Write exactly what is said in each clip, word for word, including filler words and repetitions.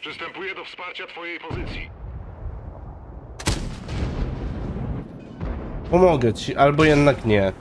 Przystępuję do wsparcia twojej pozycji. Pomogę ci, albo jednak nie.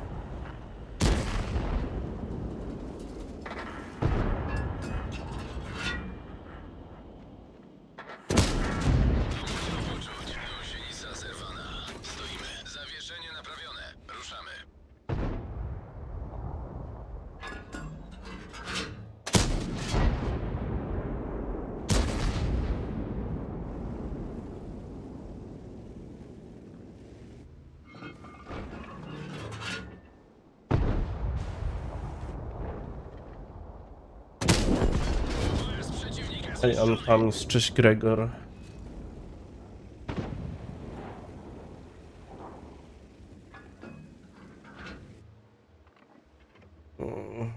Gąsienica zerwana. Stoimy. Zawieszenie naprawione. Ruszamy. Ej, on tam jest, cześć Gregor. Mm.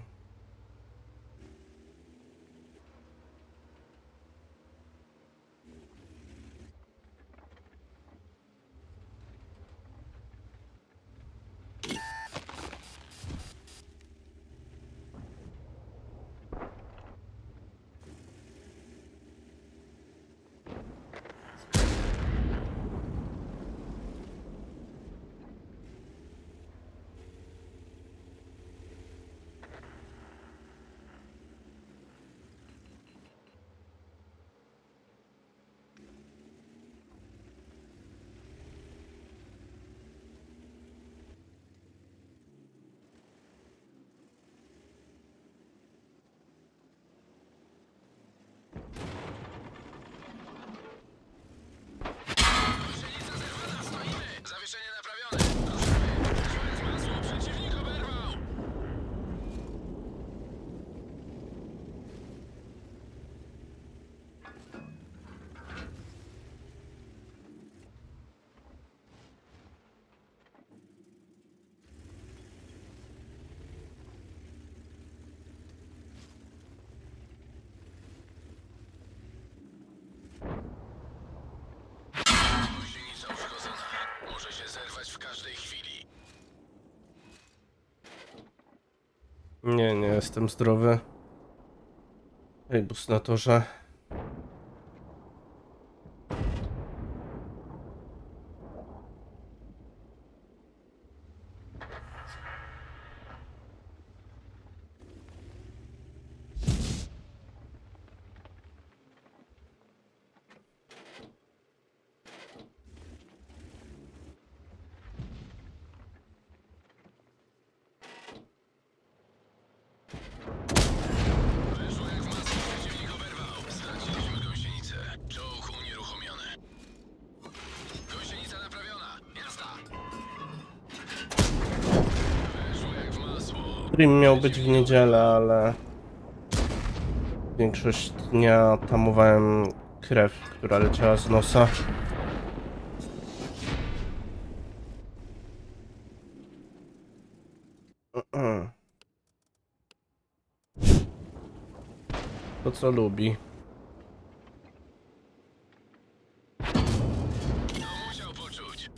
Zawieszenie naprawione. Ruszamy. Masło. Przeciwnik oberwał. Gąsienica uszkodzona. Może się zerwać w każdej chwili. Nie, nie jestem zdrowy. Ej, bus na torze. Weszło jak w masło. Przeciwnik oberwał. Straciliśmy gąsienicę. Czołg unieruchomiony. Gąsienica naprawiona. Jazda. Weszło jak w masło. Stream miał być w niedzielę, ale większość dnia tamowałem krew, która leciała z nosa. To co lubi. To musiał poczuć.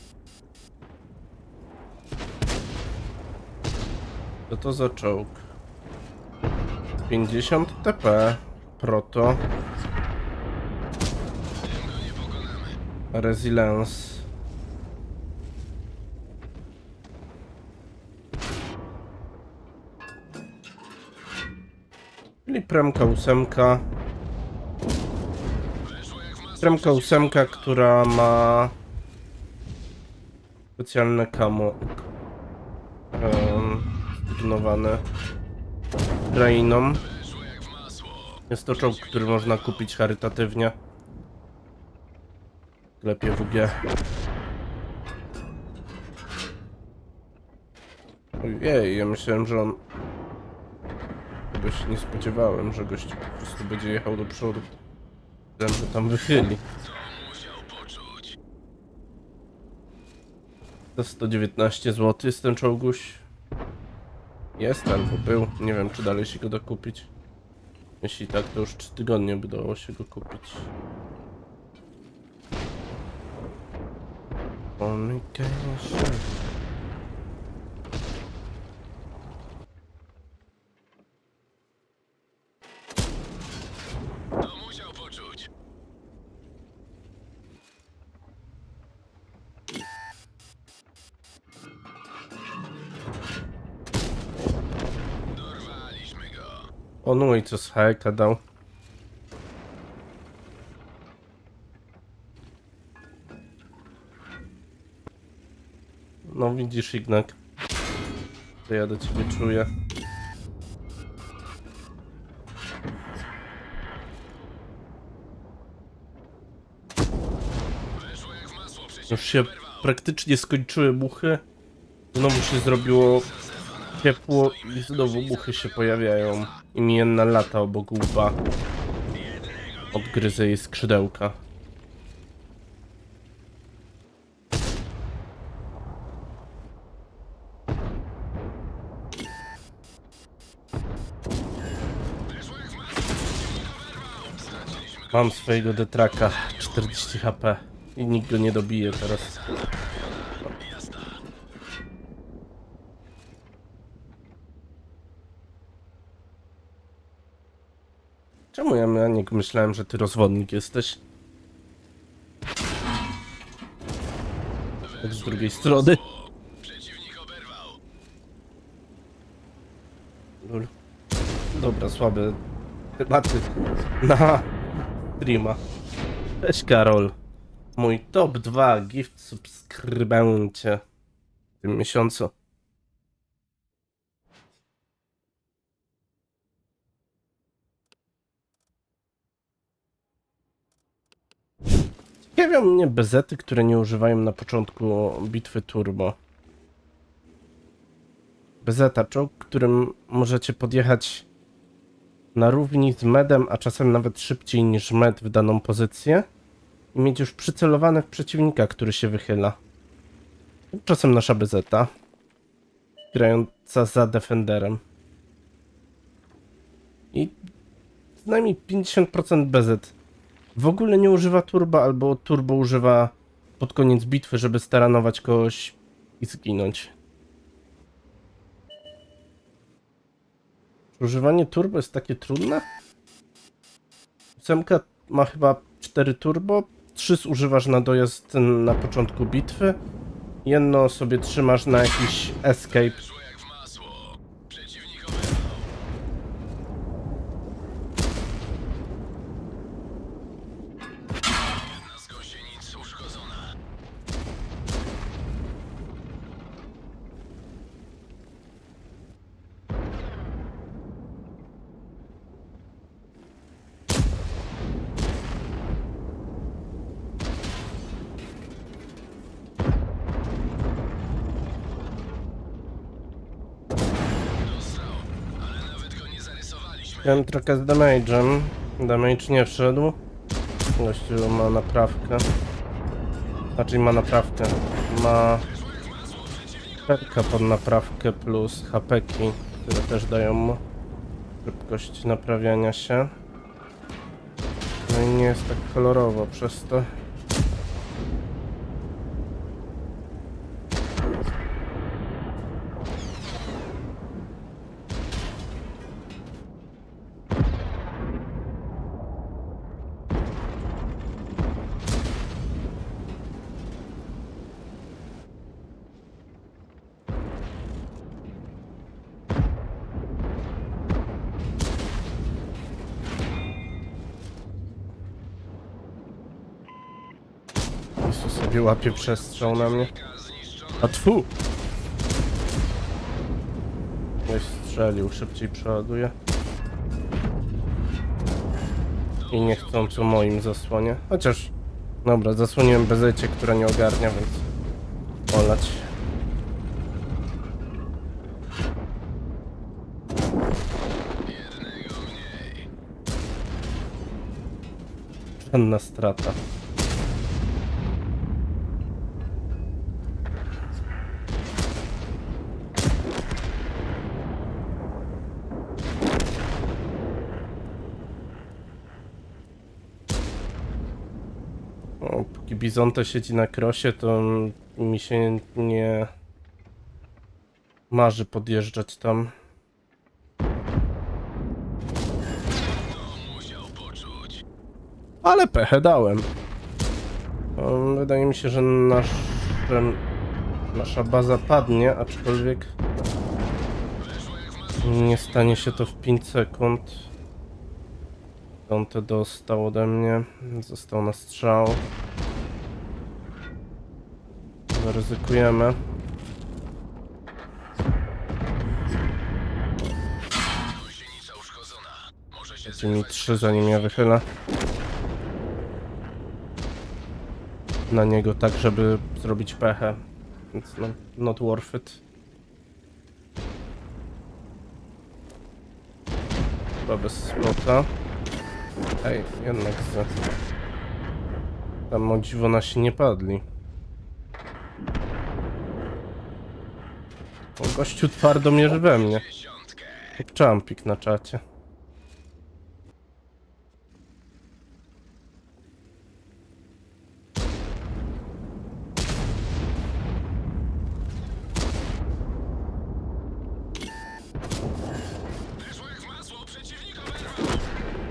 Co to za czołg? pięćdziesiąt T P. Proto. Tym go nie pokonamy. Resilience. Czyli premka ósemka. Weszło jak w masło. Premka ósemka, która ma specjalne kamo um, zbudnowane krainą. Weszło jak w masło. Jest to czołg, który można kupić charytatywnie w sklepie W G. Ojej, ja myślałem, że on... Tego się nie spodziewałem, że gość po prostu będzie jechał do przodu. Myślałem, że tam wychyli. To musiał poczuć. Za sto dziewiętnaście złotych jest ten czołguś. Jest albo był. Nie wiem, czy dalej się go da kupić. Jeśli tak, to już trzy tygodnie by dało się go kupić. Communication. To musiał poczuć. Onuj, co z hajka dał. No widzisz, Ignak. To ja do ciebie czuję. Weszło jak w masło, przeciwnik Już się oberwał. praktycznie skończyły muchy. Znowu się zrobiło ciepło i znowu muchy się pojawiają. I mi jedna lata obok łba. Odgryzę jej skrzydełka. Mam swojego detraka, czterdzieści H P i nikt go nie dobije teraz. Czemu ja, ja nie myślałem, że ty rozwodnik jesteś? Tak z drugiej strony. Przeciwnik oberwał. Lul. Dobra, słabe tematy na streama. Cześć Karol. Mój top dwa gift subskrybencie w tym miesiącu. Ciekawią mnie bezety, które nie używają na początku bitwy turbo. Bezeta, czołg, którym możecie podjechać na równi z medem, a czasem nawet szybciej niż med w daną pozycję i mieć już przycelowane w przeciwnika, który się wychyla. Czasem nasza bezeta, grająca za defenderem. I co najmniej pięćdziesiąt procent bezet w ogóle nie używa turbo, albo turbo używa pod koniec bitwy, żeby staranować kogoś i zginąć. Używanie turbo jest takie trudne? Ósemka ma chyba cztery turbo, trzy zużywasz na dojazd na początku bitwy, jedno sobie trzymasz na jakiś escape. Weszło jak w masło. Przeciwnik oberwał. Jedna z gąsienic uszkodzona. Dostał, ale nawet go nie zarysowaliśmy. Miałem trochę z damage'em. Damage nie wszedł. Gościu ma naprawkę. Znaczy ma naprawkę. Ma perka pod naprawkę plus hapeki, które też dają mu szybkość naprawiania się. No i nie jest tak kolorowo przez to. Jezu, sobie łapie przestrzał na mnie. A tfu! Ktoś strzelił, szybciej przeładuje. I niechcąco moim zasłonie. Chociaż, dobra, zasłoniłem bezecie, która nie ogarnia, więc olać. Jednego mniej. Żadna strata. O, póki Bizonte siedzi na krosie, to mi się nie marzy podjeżdżać tam. To musiał poczuć. Ale pechę dałem. Um, wydaje mi się, że nasz, nasza baza padnie, aczkolwiek Weszło jak w masło. Nie stanie się to w pięć sekund. On to dostał ode mnie. Został na strzał. Zaryzykujemy. Gąsienica uszkodzona. Może się Będzie mi trzy, zanim ja wychylę. Na niego tak, żeby zrobić pechę. Więc no, not worth it. Chyba bez spota. Ej, jednak za... Tam o dziwo nasi nie padli. O, gościu twardo mierzy we mnie. dziesiątkę. Jak jumpik na czacie. Weszło jak w masło, przeciwnik oberwał.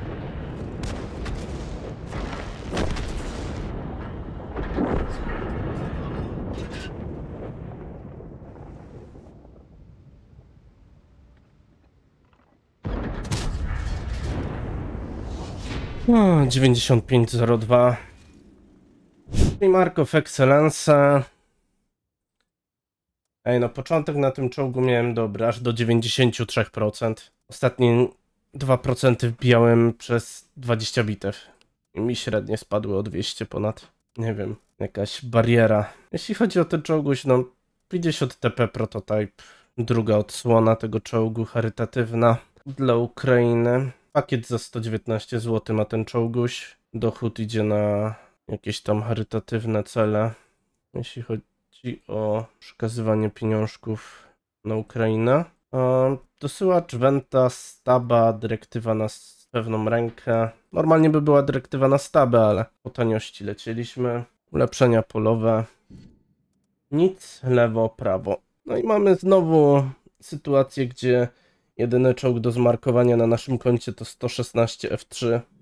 O, dziewięćdziesiąt pięć zero dwa. I Mark of Excellence. Ej, no początek na tym czołgu miałem dobry, aż do dziewięćdziesiąt trzy procent. Ostatnie dwa procent wbijałem przez dwadzieścia bitew. I mi średnie spadły o dwieście ponad. Nie wiem, jakaś bariera. Jeśli chodzi o ten czołguś, no pięćdziesiąt T P prototype. Druga odsłona tego czołgu, charytatywna dla Ukrainy. Pakiet za sto dziewiętnaście złotych ma ten czołguś. Dochód idzie na jakieś tam charytatywne cele. Jeśli chodzi o przekazywanie pieniążków na Ukrainę. E, Dosyłacz, Wenta, Staba, dyrektywa na s- pewną rękę. Normalnie by była dyrektywa na Stabę, ale po taniości lecieliśmy. Ulepszenia polowe. Nic, lewo, prawo. No i mamy znowu sytuację, gdzie jedyny czołg do zmarkowania na naszym koncie to sto szesnaście F trzy.